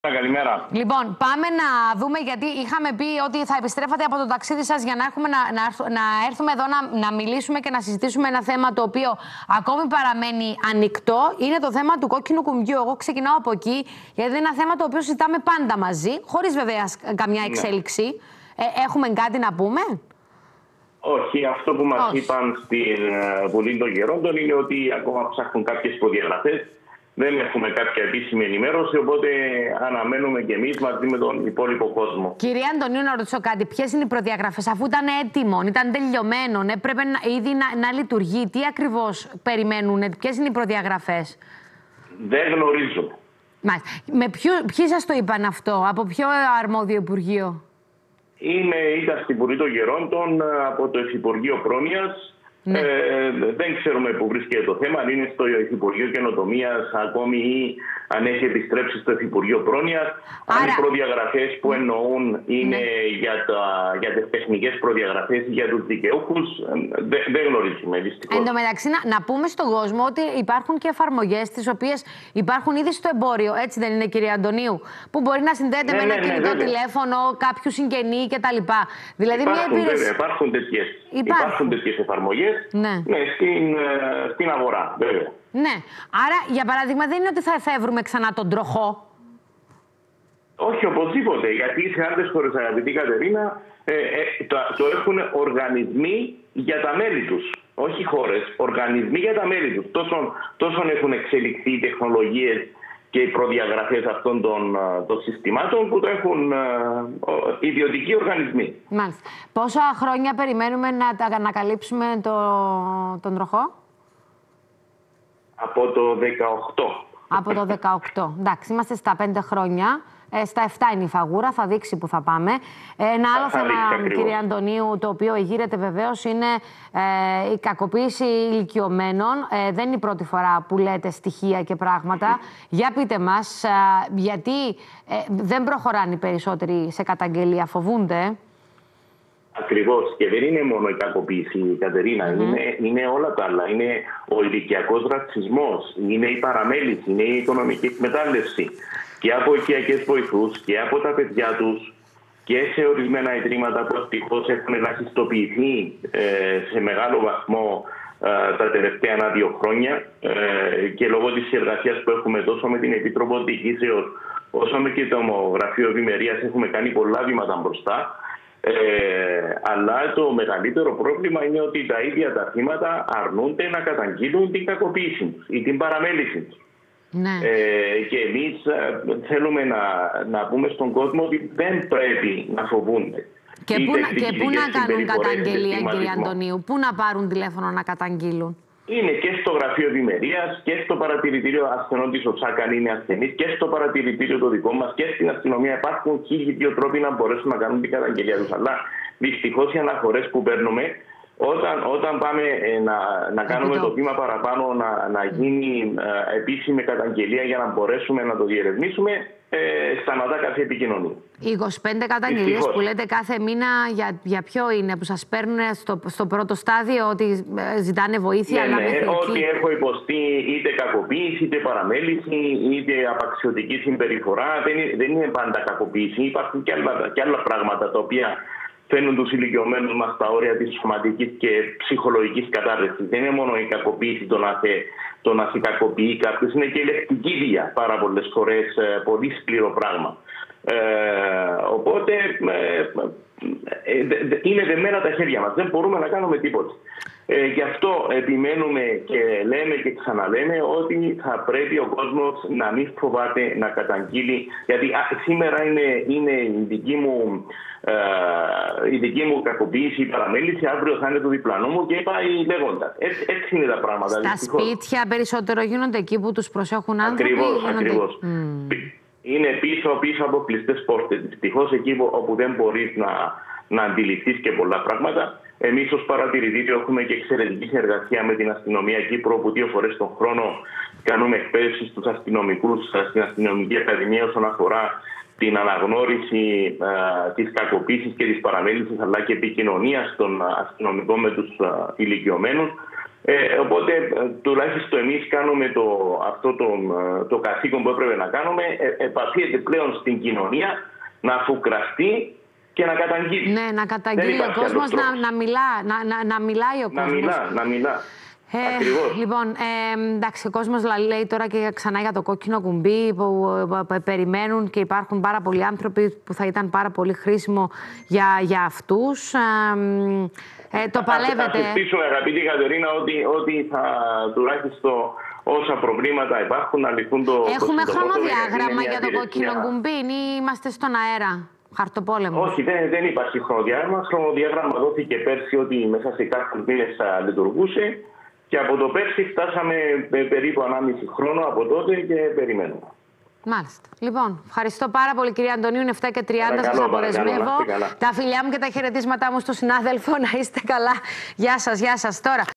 Καλημέρα. Λοιπόν, πάμε να δούμε, γιατί είχαμε πει ότι θα επιστρέφατε από το ταξίδι σας για να έρθουμε εδώ να μιλήσουμε και να συζητήσουμε ένα θέμα το οποίο ακόμη παραμένει ανοιχτό. Είναι το θέμα του κόκκινου κουμπιού. Εγώ ξεκινάω από εκεί, γιατί είναι ένα θέμα το οποίο συζητάμε πάντα μαζί, χωρίς βέβαια καμιά εξέλιξη. Έχουμε κάτι να πούμε? Όχι, αυτό που μας είπαν στην Βουλή των Γερόντων είναι ότι ακόμα ψάχνουν κάποιες προδιαγραφές. Δεν έχουμε κάποια επίσημη ενημέρωση, οπότε αναμένουμε και εμείς μαζί με τον υπόλοιπο κόσμο. Κυρία Αντωνίου, να ρωτήσω κάτι. Ποιες είναι οι προδιαγραφές, αφού ήταν έτοιμο, ήταν τελειωμένο, έπρεπε ήδη να λειτουργεί? Τι ακριβώς περιμένουν, ποιες είναι οι προδιαγραφές? Δεν γνωρίζω. Ποιοι σας το είπαν αυτό, από ποιο αρμόδιο υπουργείο? Ήταν στην Βουλή των Γερόντων από το Υφυπουργείο Πρόνοιας. Ναι. Δεν ξέρουμε πού βρίσκεται το θέμα, αν είναι στο Υφυπουργείο Καινοτομίας ακόμη ή αν έχει επιστρέψει στο Υφυπουργείο Πρόνοιας. Αν οι προδιαγραφές που εννοούν είναι για τις τεχνικές προδιαγραφές για τους δικαιούχους, δεν γνωρίζουμε δυστυχώς. Εν τω μεταξύ, να πούμε στον κόσμο ότι υπάρχουν και εφαρμογές τις οποίες υπάρχουν ήδη στο εμπόριο, έτσι δεν είναι, κυρία Αντωνίου? Που μπορεί να συνδέεται με ένα κινητό τηλέφωνο, κάποιου συγγενή κτλ. Δηλαδή, υπάρχουν τέτοιες εφαρμογές. Στην αγορά, βέβαια. Ναι. Άρα, για παράδειγμα, δεν είναι ότι θα εφεύρουμε ξανά τον τροχό. Όχι, οπωσδήποτε. Γιατί σε άλλες χώρες, αγαπητή Κατερίνα, το έχουν οργανισμοί για τα μέλη τους. Όχι χώρες, οργανισμοί για τα μέλη τους. Τόσο έχουν εξελιχθεί οι τεχνολογίες και οι προδιαγραφές αυτών των συστημάτων που το έχουν ιδιωτικοί οργανισμοί. Μάλιστα. Πόσα χρόνια περιμένουμε να ανακαλύψουμε τον τροχό? Από το 18. Από το 18. Εντάξει, είμαστε στα 5 χρόνια. Στα 7 είναι η φαγούρα, θα δείξει που θα πάμε. Ένα άλλο θέμα, κυρία Αντωνίου, το οποίο εγείρεται βεβαίως, είναι η κακοποίηση ηλικιωμένων. Δεν είναι η πρώτη φορά που λέτε στοιχεία και πράγματα. Για πείτε μας, γιατί δεν προχωράνε οι περισσότεροι σε καταγγελία, φοβούνται? Ακριβώς. Και δεν είναι μόνο η κακοποίηση, Κατερίνα. Είναι όλα τα άλλα. Είναι ο ηλικιακός ρατσισμός, είναι η παραμέληση, είναι η οικονομική εκμετάλλευση και από οικιακές βοηθούς και από τα παιδιά τους και σε ορισμένα ιδρύματα που ευτυχώς έχουν ελαχιστοποιηθεί σε μεγάλο βαθμό τα τελευταία 1-2 χρόνια και λόγω της εργασίας που έχουμε τόσο με την Επίτροπο Διοικήσεως όσο και το Γραφείο Ευημερίας έχουμε κάνει πολλά βήματα μπροστά. Αλλά το μεγαλύτερο πρόβλημα είναι ότι τα ίδια τα θύματα αρνούνται να καταγγείλουν την κακοποίηση τους ή την παραμέληση τους. Ναι. Και εμείς θέλουμε να πούμε στον κόσμο ότι δεν πρέπει να φοβούνται. Και πού να κάνουν καταγγελία, κύριε Αντωνίου? Πού να πάρουν τηλέφωνο να καταγγείλουν? Είναι και στο Γραφείο Ευημερίας και στο παρατηρητήριο ασθενών της ΟΣΑΚ αν είναι ασθενείς και στο παρατηρητήριο το δικό μας και στην αστυνομία. Υπάρχουν 1.002 τρόποι να μπορέσουν να κάνουν την καταγγελία τους. Αλλά δυστυχώς οι αναφορές που παίρνουμε, όταν πάμε να κάνουμε το βήμα παραπάνω, να γίνει επίσημη καταγγελία για να μπορέσουμε να το διερευνήσουμε, σταματά κάθε επικοινωνία. Οι 25 καταγγελίες που λέτε κάθε μήνα, για ποιο είναι, που σας παίρνουν στο πρώτο στάδιο, ότι ζητάνε βοήθεια? Ότι έχω υποστεί είτε κακοποίηση, είτε παραμέληση, είτε απαξιωτική συμπεριφορά. Δεν είναι πάντα κακοποίηση. Υπάρχουν και άλλα πράγματα τα οποία φαίνουν τους ηλικιωμένους μας στα όρια της σωματικής και ψυχολογικής κατάρρευσης. Δεν είναι μόνο η κακοποίηση το να σε κακοποιεί κάποιος, είναι και η λεκτική βία πάρα πολλές φορές, πολύ σκληρό πράγμα. Οπότε είναι δεμένα τα χέρια μας, δεν μπορούμε να κάνουμε τίποτα. Γι' αυτό επιμένουμε και λέμε και ξαναλέμε ότι θα πρέπει ο κόσμος να μην φοβάται να καταγγείλει, γιατί σήμερα είναι η δική μου κακοποίηση, η παραμέληση, αύριο θα είναι το διπλανό μου και πάει λέγοντας. Έτσι είναι τα πράγματα. Στα σπίτια περισσότερο γίνονται, εκεί που τους προσέχουν άνθρωποι? Ακριβώς. Είναι πίσω από κλειστές πόρτες. Δυστυχώς εκεί όπου δεν μπορείς να αντιληφθείς και πολλά πράγματα. Εμείς ως παρατηρητήριο έχουμε και εξαιρετική συνεργασία με την Αστυνομία Κύπρου, όπου 2 φορές τον χρόνο κάνουμε εκπαίδευση στους αστυνομικούς στην Αστυνομική Ακαδημία όσον αφορά την αναγνώριση της κακοποίησης και της παραμέλησης, αλλά και επικοινωνίας των αστυνομικών με τους ηλικιωμένους. Οπότε τουλάχιστον εμείς κάνουμε αυτό το καθήκον που έπρεπε να κάνουμε. Επαφίεται πλέον στην κοινωνία να φουκραστεί και να καταγγείλει. Ναι, να καταγγείλει ο κόσμος, να μιλάει ο κόσμος. Να μιλά. Λοιπόν, εντάξει, ο κόσμος λέει τώρα και ξανά για το κόκκινο κουμπί που περιμένουν και υπάρχουν πάρα πολλοί άνθρωποι που θα ήταν πάρα πολύ χρήσιμο για αυτούς. Το παλεύετε. Θα συστήσουμε, αγαπητή Κατερίνα, ότι θα τουλάχιστον όσα προβλήματα υπάρχουν να λυθούν το Έχουμε χρονοδιάγραμμα για το κόκκινο κουμπί ή είμαστε στον αέρα? Χαρτοπόλεμο. Όχι, δεν υπάρχει χρονοδιάγραμμα. Χρονοδιάγραμμα δόθηκε πέρσι ότι μέσα σε κάποιους μήνες θα λειτουργούσε. Και από το πέρσι φτάσαμε περίπου 1,5 χρόνο από τότε και περιμένουμε. Μάλιστα. Λοιπόν, ευχαριστώ πάρα πολύ, κυρία Αντωνίου. Είναι 7:30, σας αποδεσμεύω. Τα φιλιά μου και τα χαιρετίσματά μου στον συνάδελφο. Να είστε καλά. Γεια σας, γεια σας. Τώρα.